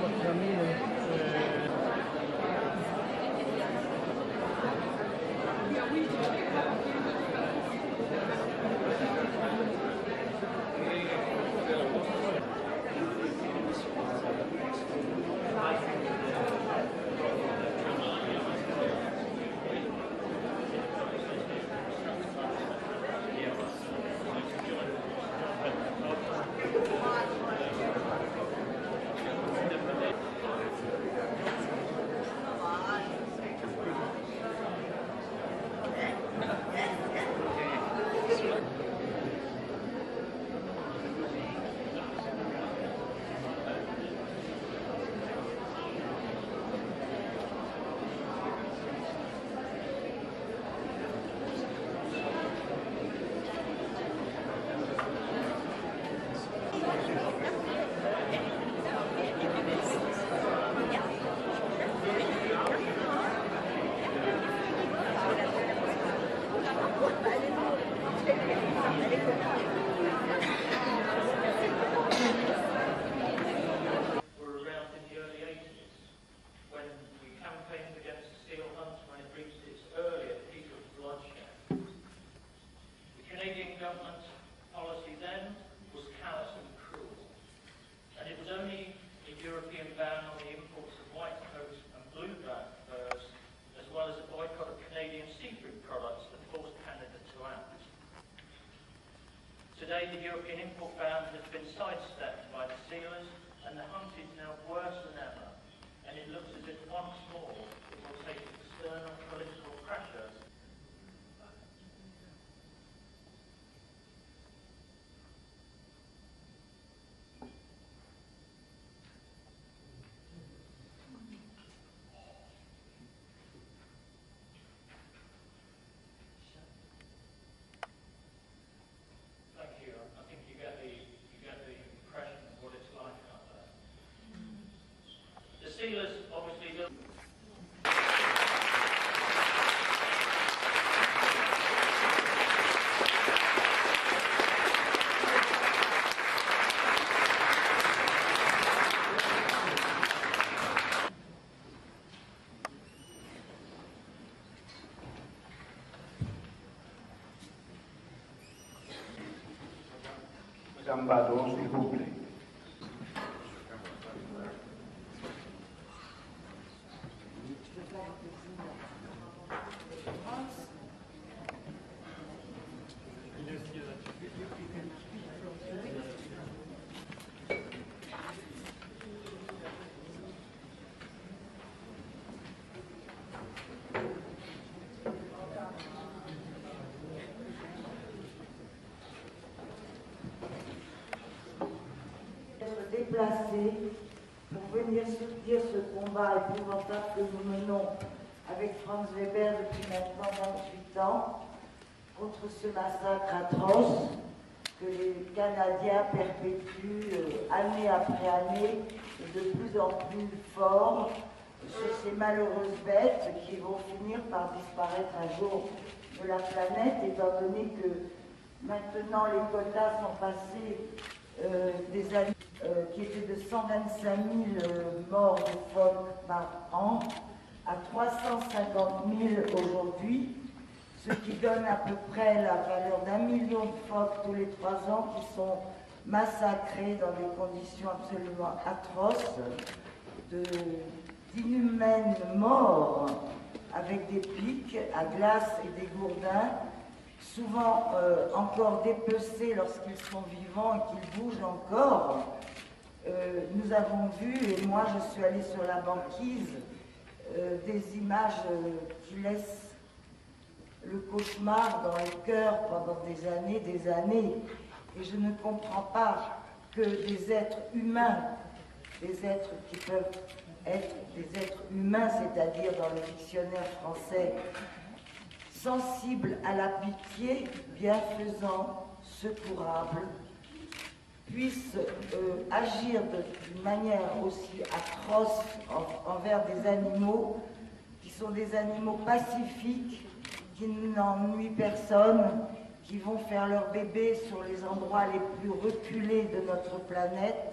votre ami. Today, the European import ban has been sidestepped by the sealers, and the hunt is now worse than ever. And it looks as if once more it will take external political pressure. Sealers obviously don't. Madame Badon, s'il vous plaît. Déplacés pour venir soutenir ce combat épouvantable que nous menons avec Franz Weber depuis maintenant 28 ans contre ce massacre atroce que les Canadiens perpétuent année après année et de plus en plus fort sur ces malheureuses bêtes qui vont finir par disparaître un jour de la planète, étant donné que maintenant les quotas sont passés des années qui était de 125 000 morts de phoques par an à 350 000 aujourd'hui, ce qui donne à peu près la valeur d'1 million de phoques tous les 3 ans qui sont massacrés dans des conditions absolument atroces, d'inhumaines morts avec des pics à glace et des gourdins, souvent encore dépecés lorsqu'ils sont vivants et qu'ils bougent encore. Nous avons vu, et moi je suis allée sur la banquise, des images qui laissent le cauchemar dans le cœur pendant des années, et je ne comprends pas que des êtres humains, des êtres qui peuvent être des êtres humains, c'est-à-dire dans le dictionnaire français, sensibles à la pitié, bienfaisants, secourables, puissent agir d'une manière aussi atroce envers des animaux qui sont des animaux pacifiques, qui n'ennuient personne, qui vont faire leur bébé sur les endroits les plus reculés de notre planète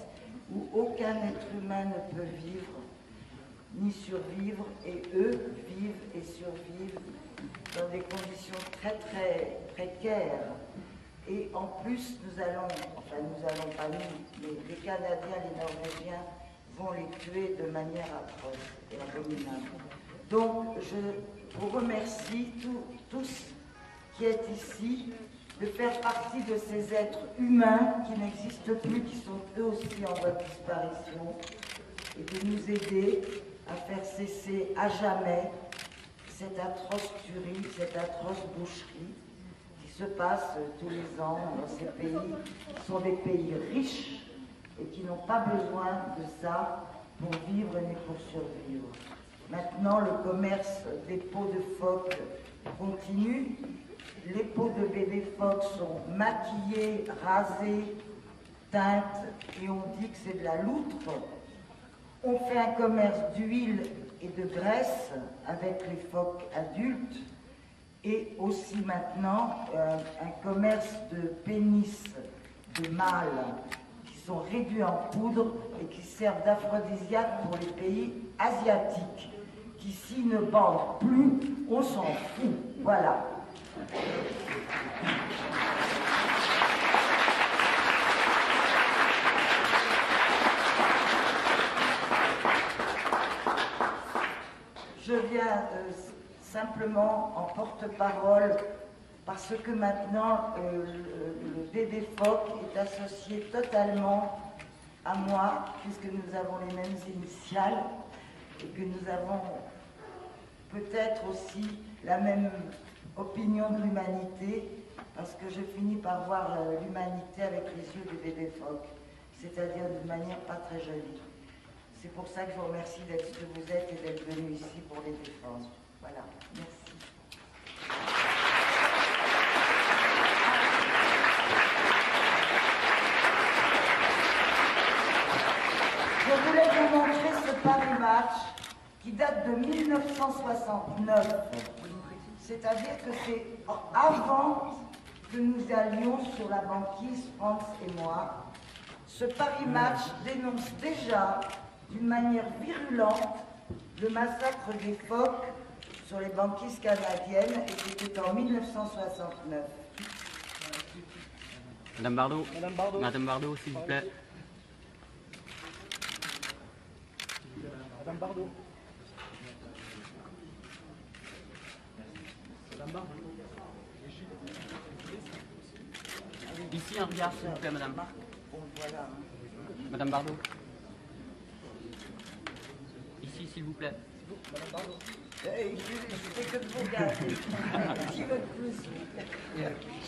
où aucun être humain ne peut vivre ni survivre, et eux vivent et survivent dans des conditions très très précaires. Et en plus, nous allons pas nous, mais les Canadiens, les Norvégiens vont les tuer de manière atroce et abominable. Donc, je vous remercie tous qui êtes ici de faire partie de ces êtres humains qui n'existent plus, qui sont eux aussi en voie de disparition, et de nous aider à faire cesser à jamais cette atroce tuerie, cette atroce boucherie qui se passe tous les ans dans ces pays qui sont des pays riches et qui n'ont pas besoin de ça pour vivre ni pour survivre. Maintenant, le commerce des peaux de phoque continue. Les peaux de bébés phoques sont maquillées, rasées, teintes, et on dit que c'est de la loutre. On fait un commerce d'huile et de graisse avec les phoques adultes, et aussi maintenant un commerce de pénis de mâles qui sont réduits en poudre et qui servent d'aphrodisiaque pour les pays asiatiques, qui s'ils ne bandent plus, on s'en fout. Voilà. Je viens simplement en porte-parole parce que maintenant le bébé phoque est associé totalement à moi, puisque nous avons les mêmes initiales et que nous avons peut-être aussi la même opinion de l'humanité, parce que je finis par voir l'humanité avec les yeux du bébé phoque, c'est-à-dire d'une manière pas très jolie. C'est pour ça que je vous remercie d'être ce que vous êtes et d'être venu ici pour les défendre. Voilà, merci. Je voulais vous montrer ce Paris Match qui date de 1969. C'est-à-dire que c'est avant que nous allions sur la banquise, France et moi. Ce Paris Match dénonce déjà d'une manière virulente le massacre des phoques sur les banquises canadiennes, et c'était en 1969. Madame Bardot. Madame Bardot, s'il vous plaît. Madame Bardot. Madame Bardot. Ici, un regard, s'il vous plaît, madame. Bon, voilà. Madame Bardot. Ici, s'il vous plaît. Madame Bardot. Je fais que de vous regarder. Qui veut plus?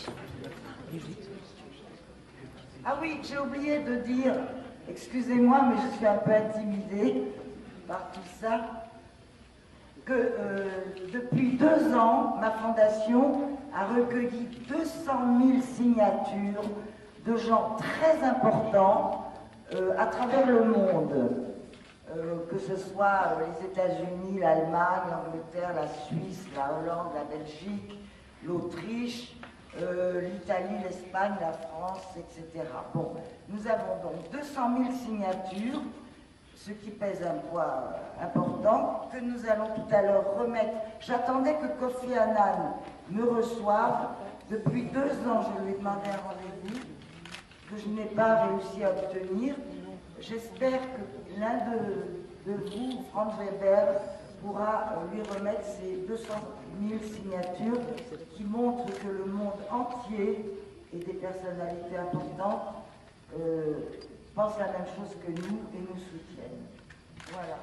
Ah oui, j'ai oublié de dire, excusez-moi, mais je suis un peu intimidée par tout ça, que depuis 2 ans, ma fondation a recueilli 200 000 signatures de gens très importants à travers le monde. Que ce soit les États-Unis, l'Allemagne, l'Angleterre, la Suisse, la Hollande, la Belgique, l'Autriche, l'Italie, l'Espagne, la France, etc. Bon, nous avons donc 200 000 signatures, ce qui pèse un poids important, que nous allons tout à l'heure remettre. J'attendais que Kofi Annan me reçoive. Depuis 2 ans, je lui ai demandé un rendez-vous, que je n'ai pas réussi à obtenir. J'espère que l'un de vous, Franz Weber, pourra lui remettre ces 200 000 signatures qui montrent que le monde entier et des personnalités importantes pensent la même chose que nous et nous soutiennent. Voilà.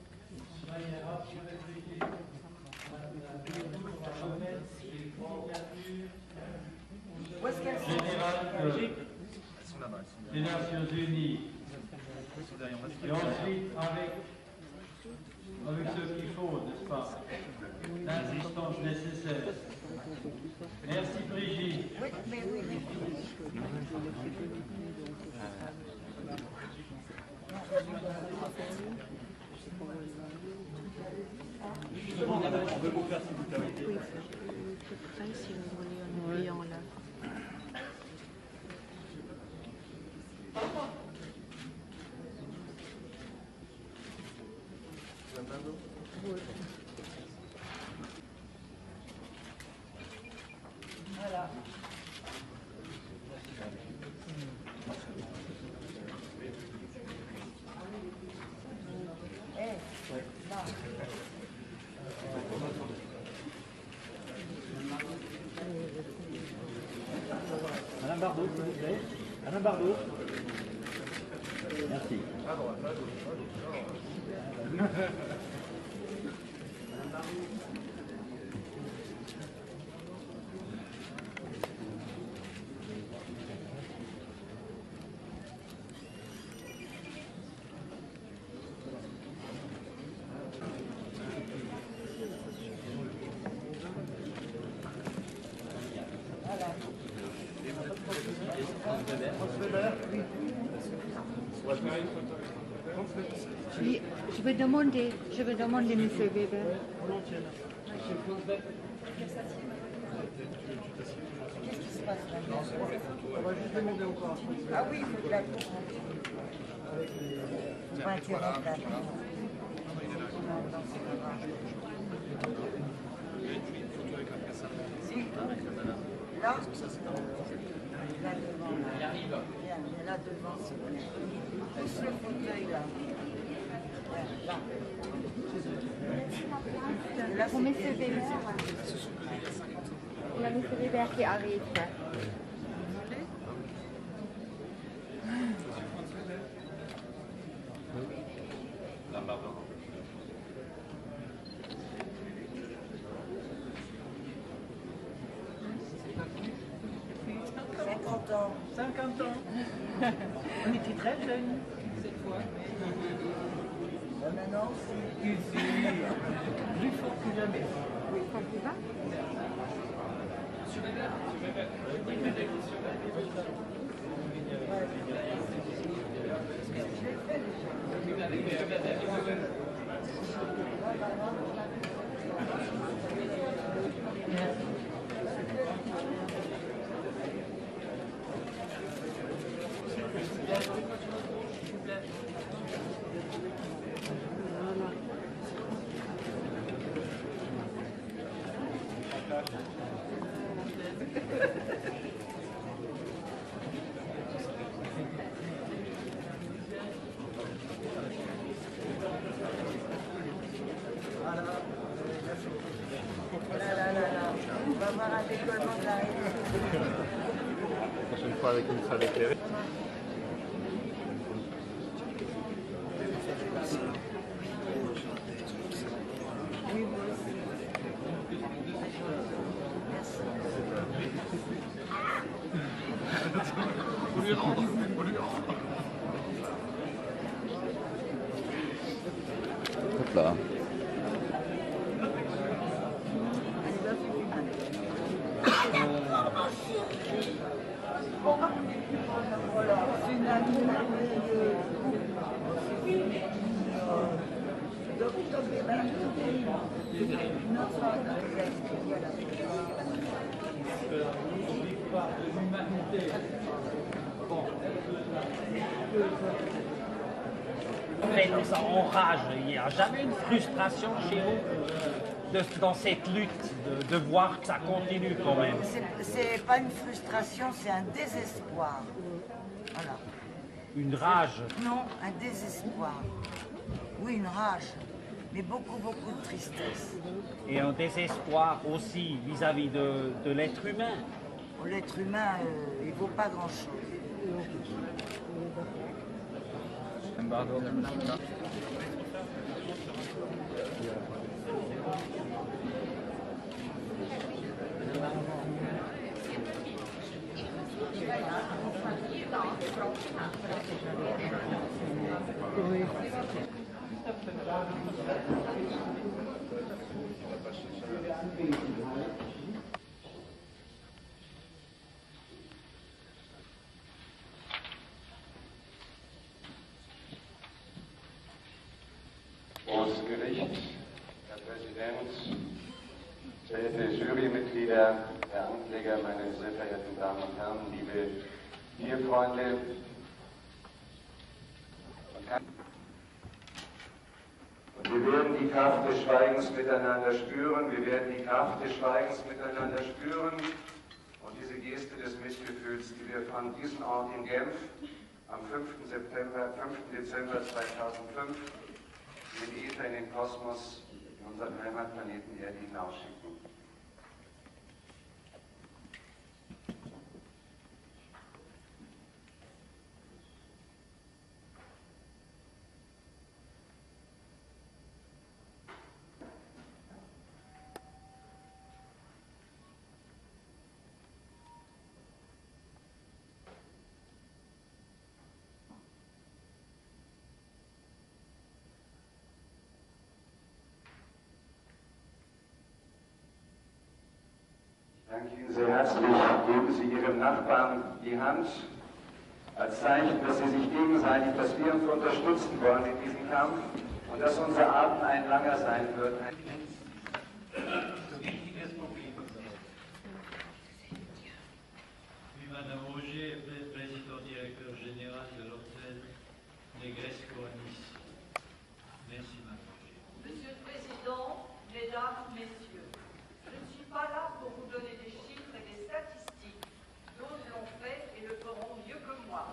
Où est-ce qu'elles sont? Des Nations Unies. Et ensuite, avec ce qu'il faut, n'est-ce pas? L'assistance nécessaire. Merci Brigitte. Oui, mais oui, oui. On veut vous faire s'il vous plaît. Oui, je sais si vous voulez en oubliant là. Voilà. Madame Bardot, s'il vous plaît. Madame Bardot. Merci. Oui, je vais demander, M. Weber. Qu'est-ce qui se passe là? On va juste demander encore. Ah oui, il faut que la cour. On va interrompre la cour. Là, là devant, là. Viens, là devant, s'il vous plaît. Pousse le fauteuil là. Là. Là, Pour c'est M. Weber. Il y a M. Weber qui arrive. ans. 50 ans. On était très jeunes cette fois. Maintenant, c'est Plus fort que jamais. On va avoir un décollement de la réunion. La prochaine fois avec une salle éclairée. Oui, moi aussi. Hop là. C'est une amie merveilleuse. Docteur Weber, notre collègue. Mais ça enrage, il n'y a jamais une frustration chez vous dans cette lutte, de voir que ça continue quand même. C'est pas une frustration, c'est un désespoir. Voilà. Une rage. Non, un désespoir. Oui, une rage, mais beaucoup, beaucoup de tristesse. Et un désespoir aussi vis-à-vis de l'être humain. L'être humain, il ne vaut pas grand-chose. Großes Gericht, Herr Präsident, verehrte Jurymitglieder, Herr Ankläger, meine sehr verehrten Damen und Herren, liebe Tierfreunde. Wir werden die Kraft des Schweigens miteinander spüren, wir werden die Kraft des Schweigens miteinander spüren und diese Geste des Mitgefühls, die wir von diesem Ort in Genf am 5. Dezember 2005 in den Äther, in den Kosmos, in unseren Heimatplaneten Erde hinausschicken. Ich danke Ihnen sehr herzlich. Geben Sie Ihrem Nachbarn die Hand als Zeichen, dass Sie sich gegenseitig, dass wir uns unterstützen wollen in diesem Kampf und dass unser Atem ein langer sein wird. Madame Roger, président directeur général de l'hôtel Negresco à Nice. Merci, Madame Roger. Monsieur le Président, Mesdames, Messieurs, je ne suis pas là pour vous donner des chiffres et des statistiques. D'autres l'ont fait et le feront mieux que moi.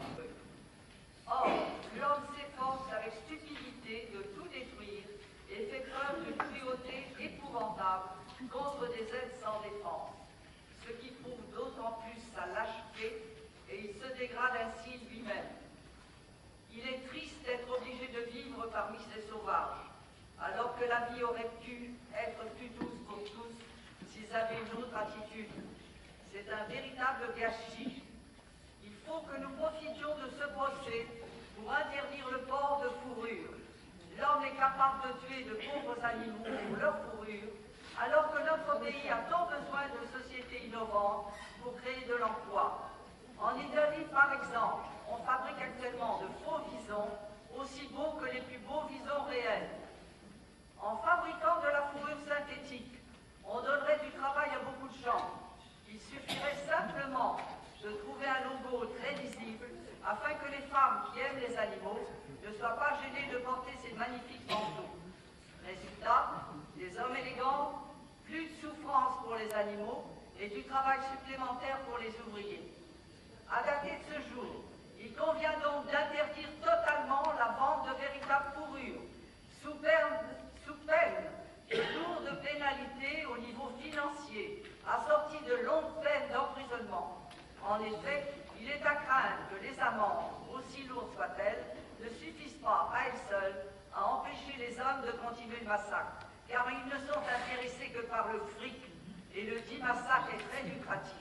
Or, l'homme s'efforce avec stupidité de tout détruire et fait preuve d'une cruauté épouvantable contre des êtres sans défense, ce qui prouve d'autant plus sa lâcheté, et il se dégrade ainsi lui-même. Il est triste d'être obligé de vivre parmi ces sauvages, alors que la vie aurait pu être plus douce pour tous s'ils avaient une autre attitude. C'est un véritable gâchis. Il faut que nous profitions de ce procès pour interdire le port de fourrure. L'homme est capable de tuer de pauvres animaux pour leur fourrure, alors que notre pays a tant besoin de sociétés innovantes pour créer de l'emploi. En Italie, par exemple, on fabrique actuellement de faux visons aussi beaux que les plus beaux visons réels. En fabriquant de la fourrure synthétique, on donnerait du travail à beaucoup de gens. Il suffirait simplement de trouver un logo très visible afin que les femmes qui aiment les animaux ne soient pas gênées de porter ces magnifiques manteaux. Résultat, des hommes élégants, plus de souffrance pour les animaux et du travail supplémentaire pour les ouvriers. À dater de ce jour, il convient donc d'interdire totalement la vente de véritables fourrures, sous peine de lourdes pénalités au niveau financier, assorties de longues peines d'emprisonnement. En effet, il est à craindre que les amendes, aussi lourdes soient-elles, ne suffisent pas à elles seules à empêcher les hommes de continuer le massacre, car ils ne sont intéressés que par le fric, et le dit massacre est très lucratif.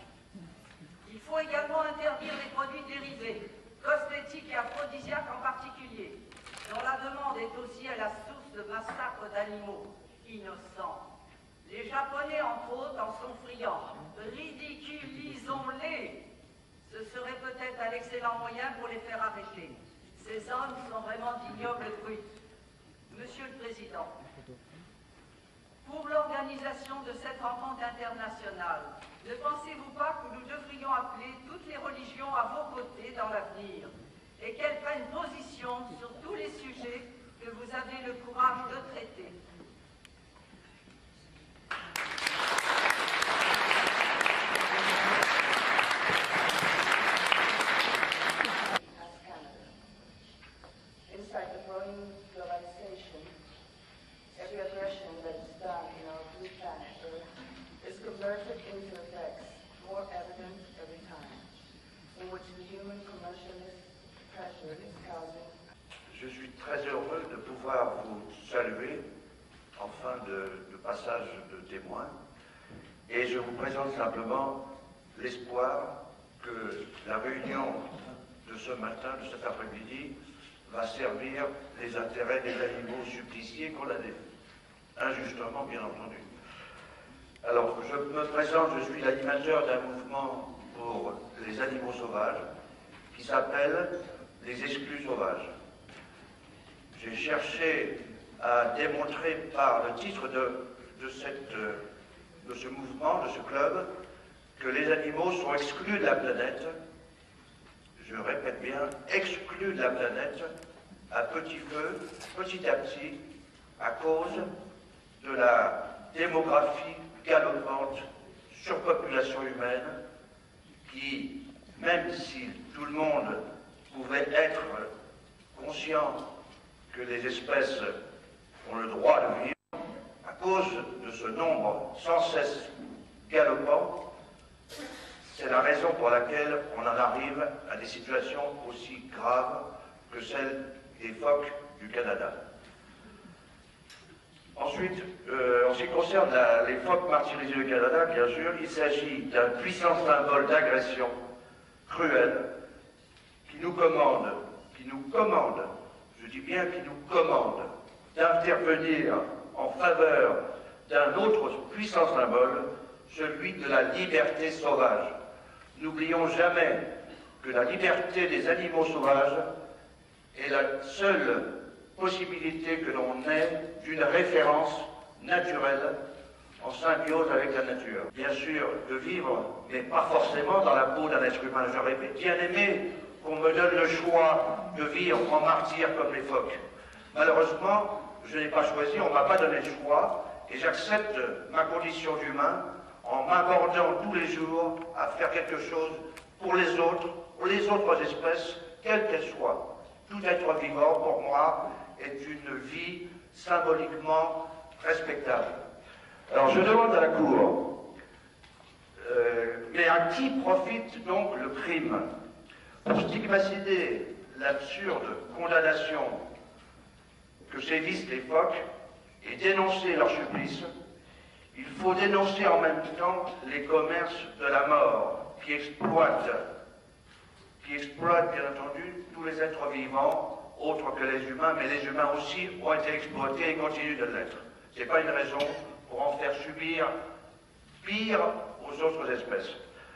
Il faut également interdire les produits dérivés, cosmétiques et aphrodisiaques en particulier, dont la demande est aussi à la source de massacres d'animaux innocents. Les Japonais, entre autres, en sont friands. Ridiculisons-les. Ce serait peut-être un excellent moyen pour les faire arrêter. Ces hommes sont vraiment d'ignobles brutes. Monsieur le Président, pour l'organisation de cette rencontre internationale, ne pensez-vous pas que nous devrions appeler toutes les religions à vos côtés dans l'avenir et qu'elles prennent position sur tous les sujets que vous avez le courage de traiter? Inside the growing globalization, every aggression that is done in our blue planet Earth is converted into effects more evident every time, in which the human commercialist pressure is causing. Je suis très heureux de pouvoir vous saluer en fin de passage de témoin et je vous présente simplement l'espoir que la réunion de ce matin, de cet après-midi, va servir les intérêts des animaux suppliciés qu'on a injustement, bien entendu. Alors, je me présente, je suis l'animateur d'un mouvement pour les animaux sauvages qui s'appelle les exclus sauvages. J'ai cherché à démontrer par le titre de ce mouvement, de ce club, que les animaux sont exclus de la planète, je répète bien, exclus de la planète, à petit feu, petit à petit, à cause de la démographie galopante, surpopulation humaine, qui, même si tout le monde pouvait être conscient que les espèces ont le droit de vivre, à cause de ce nombre sans cesse galopant, c'est la raison pour laquelle on en arrive à des situations aussi graves que celles des phoques du Canada. Ensuite, en ce qui concerne les phoques martyrisés du Canada, bien sûr, il s'agit d'un puissant symbole d'agression cruelle qui nous commande, je dis bien qui nous commande, d'intervenir en faveur d'un autre puissant symbole, celui de la liberté sauvage. N'oublions jamais que la liberté des animaux sauvages est la seule possibilité que l'on ait d'une référence naturelle en symbiose avec la nature. Bien sûr, de vivre, mais pas forcément dans la peau d'un être humain. J'aurais bien aimé qu'on me donne le choix de vivre en martyr comme les phoques. Malheureusement, je n'ai pas choisi, on ne m'a pas donné le choix, et j'accepte ma condition d'humain en m'abordant tous les jours à faire quelque chose pour les autres espèces, quelles qu'elles soient. Tout être vivant, pour moi, est une vie symboliquement respectable. Alors je demande à la Cour, mais à qui profite donc le crime? Pour stigmatiser l'absurde condamnation que sévissent les phoques et dénoncer leur supplice, il faut dénoncer en même temps les commerces de la mort qui exploitent bien entendu tous les êtres vivants, autres que les humains, mais les humains aussi ont été exploités et continuent de l'être. Ce n'est pas une raison pour en faire subir pire aux autres espèces.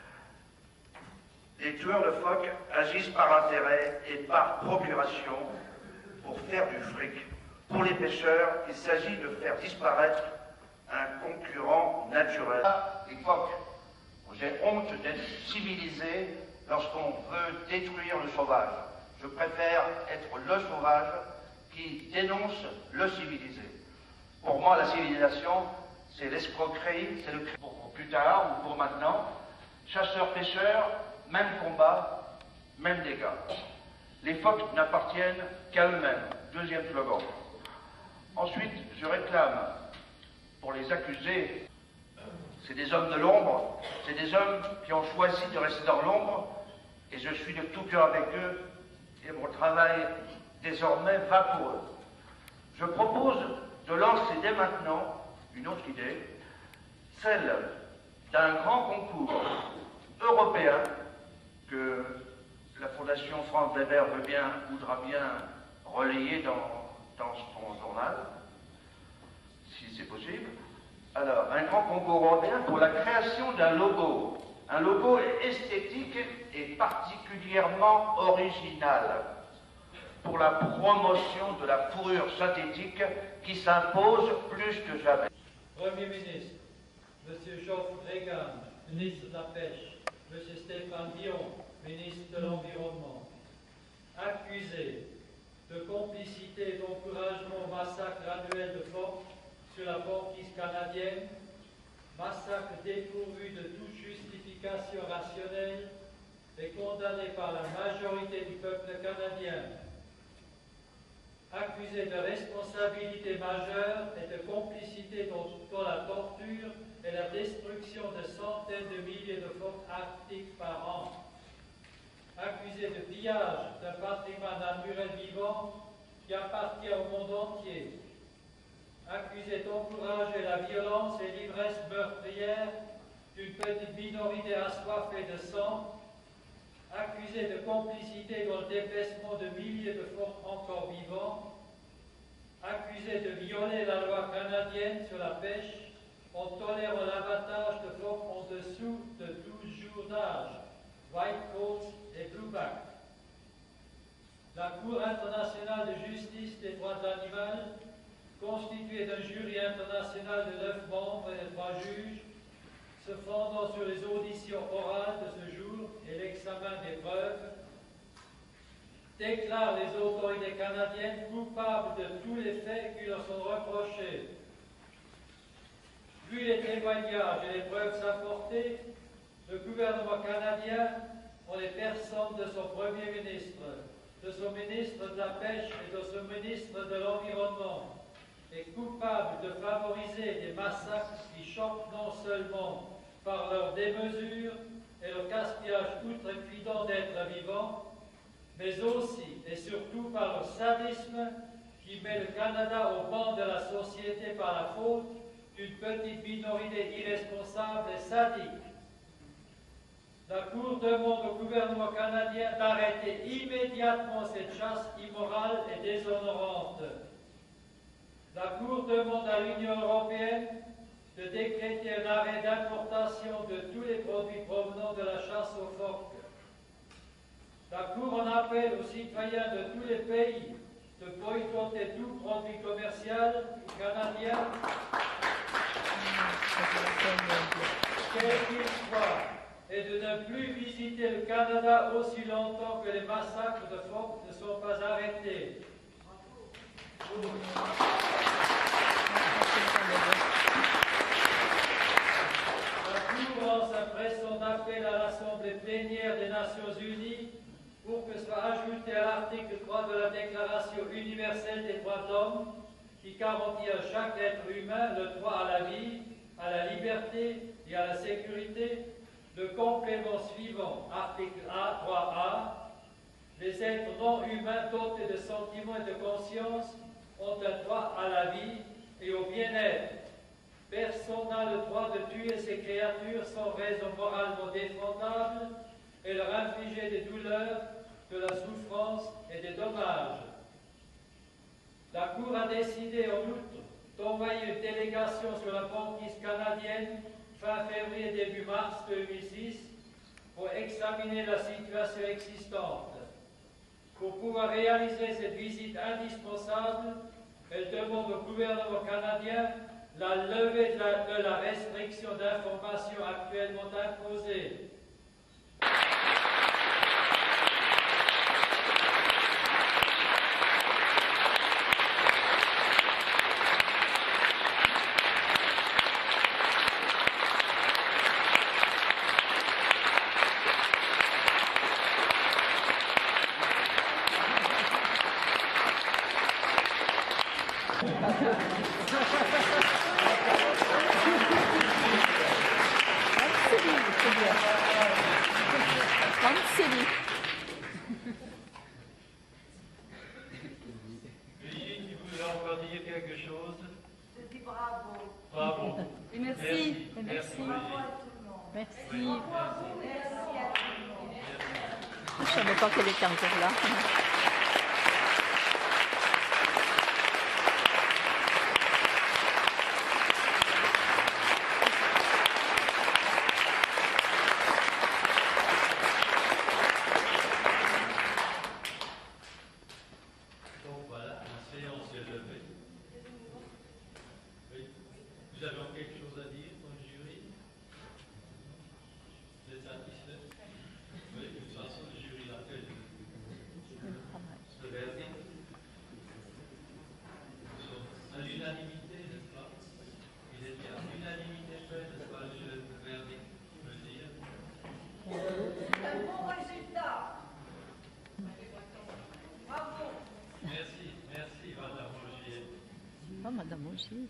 Les tueurs de phoques agissent par intérêt et par procuration pour faire du fric. Pour les pêcheurs, il s'agit de faire disparaître un concurrent naturel. Les phoques, j'ai honte d'être civilisé lorsqu'on veut détruire le sauvage. Je préfère être le sauvage qui dénonce le civilisé. Pour moi, la civilisation, c'est l'escroquerie, c'est le crime. Pour plus tard ou pour maintenant, chasseurs-pêcheurs, même combat, même dégâts. Les phoques n'appartiennent qu'à eux-mêmes. Deuxième slogan. Ensuite, je réclame pour les accusés, c'est des hommes de l'ombre, c'est des hommes qui ont choisi de rester dans l'ombre, et je suis de tout cœur avec eux, et mon travail désormais va pour eux. Je propose de lancer dès maintenant une autre idée, celle d'un grand concours européen que la Fondation France Weber voudra bien relayer dans son journal, si c'est possible. Alors, un grand concours européen pour la création d'un logo. Un logo esthétique et particulièrement original pour la promotion de la fourrure synthétique qui s'impose plus que jamais. Premier ministre, M. Geoffroy Reagan, ministre de la Pêche, M. Stéphane Dion, ministre de l'Environnement, accusés de complicité et d'encouragement au massacre annuel de phoques sur la banquise canadienne, massacre dépourvu de toute justification rationnelle et condamné par la majorité du peuple canadien. Accusé de responsabilité majeure et de complicité dans la torture et la destruction de centaines de milliers de phoques arctiques par an. Accusé de pillage d'un patrimoine naturel vivant qui appartient au monde entier. Accusé d'encourager la violence et l'ivresse meurtrière d'une petite minorité assoiffée de sang. Accusé de complicité dans le dépècement de milliers de phoques encore vivants. Accusé de violer la loi canadienne sur la pêche en tolérant l'abattage de phoques en dessous de 12 jours d'âge, whitecoats et blueback. La Cour internationale de justice des droits de l'animal, constituée d'un jury international de 9 membres et de 3 juges, se fondant sur les auditions orales de ce jour et l'examen des preuves, déclarent les autorités canadiennes coupables de tous les faits qui leur sont reprochés. Vu les témoignages et les preuves apportées, le gouvernement canadien, en les personnes de son Premier ministre, de son ministre de la Pêche et de son ministre de l'Environnement, est coupable de favoriser des massacres qui choquent non seulement par leur démesure et le gaspillage outrecuidant d'êtres vivants, mais aussi et surtout par le sadisme qui met le Canada au banc de la société par la faute d'une petite minorité irresponsable et sadique. La Cour demande au gouvernement canadien d'arrêter immédiatement cette chasse immorale et déshonorante. La Cour demande à l'Union européenne de décréter un arrêt d'importation de tous les produits provenant de la chasse aux phoques. La Cour en appelle aux citoyens de tous les pays de boycotter tout produit commercial canadien, quel qu'il soit, et de ne plus visiter le Canada aussi longtemps que les massacres de phoques ne sont pas arrêtés. La Cour lance un pressant appel à l'Assemblée plénière des Nations Unies pour que soit ajouté à l'article 3 de la Déclaration universelle des droits de l'homme qui garantit à chaque être humain le droit à la vie, à la liberté et à la sécurité, le complément suivant, article A, droit A, les êtres non humains dotés de sentiments et de conscience ont un droit à la vie et au bien-être. Personne n'a le droit de tuer ces créatures sans raison moralement défendable et leur infliger des douleurs, de la souffrance et des dommages. La Cour a décidé en outre d'envoyer une délégation sur la banquise canadienne fin février, début mars 2006 pour examiner la situation existante. Pour pouvoir réaliser cette visite indispensable, elle demande au gouvernement canadien la levée de la restriction d'information actuellement imposée. Brigitte, tu voulais encore dire quelque chose? Je dis bravo. Bravo. Et merci. Merci. Bravo à tout le monde. Merci. Merci à tout le monde. Je ne savais pas qu'elle était encore là. Donc voilà, la séance est levée. Oui. Vous avez encore quelque chose à dire pour le jury? Vous êtes satisfait? Oui, de toute façon, le jury l'a fait. Le verdict. À l'unanimité, n'est-ce pas? Il était à l'unanimité fait, n'est-ce pas, le verdict, je veux dire. C'est un bon résultat. Bravo. Merci, merci, Madame Rogier. Ah, Madame aussi.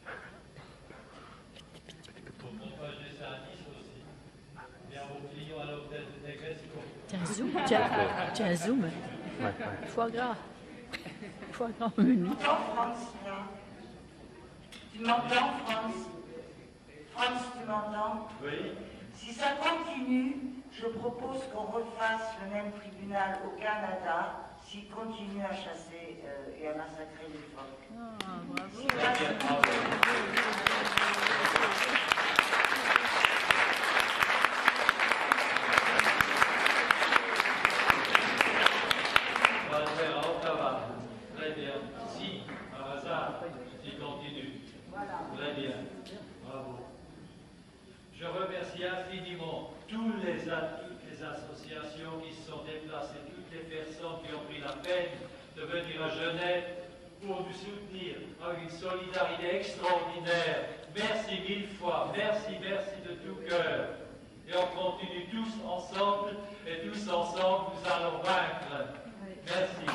Pour propager ça à Nice aussi. Bien vos clients à l'hôtel de Negresco. Tiens, un zoom. Foie gras. Foie gras menu. Tu m'entends, France, là? Tu m'entends, France? France, tu m'entends? Oui. Si ça continue, je propose qu'on refasse le même tribunal au Canada s'il continue à chasser et à massacrer les phoques. Ah, bravo. Si là, On va le faire à Ottawa. Très bien. Si, par hasard, s'il continue. Très bien. Bravo. Je remercie infiniment toutes les associations qui se sont déplacées, toutes les personnes qui ont pris la peine de venir à Genève pour nous soutenir avec une solidarité extraordinaire. Merci mille fois, merci, merci de tout cœur. Et on continue tous ensemble, et tous ensemble, nous allons vaincre. Merci.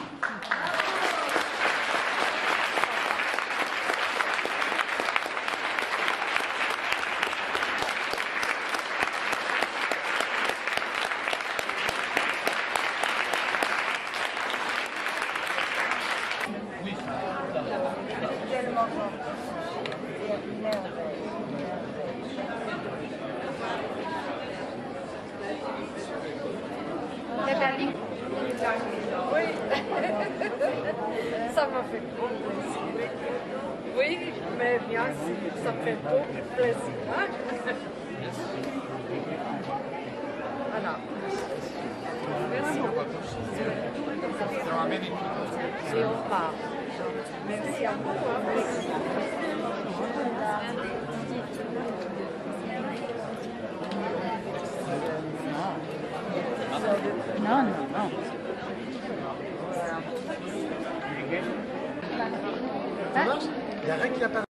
Oui, ça m'a fait beaucoup plaisir. Oui, mais bien sûr, ça fait beaucoup plaisir. Hein? Voilà. Merci. Et on part. Merci à vous. Non, non, non. Hein? Il y a rien qui n'a pas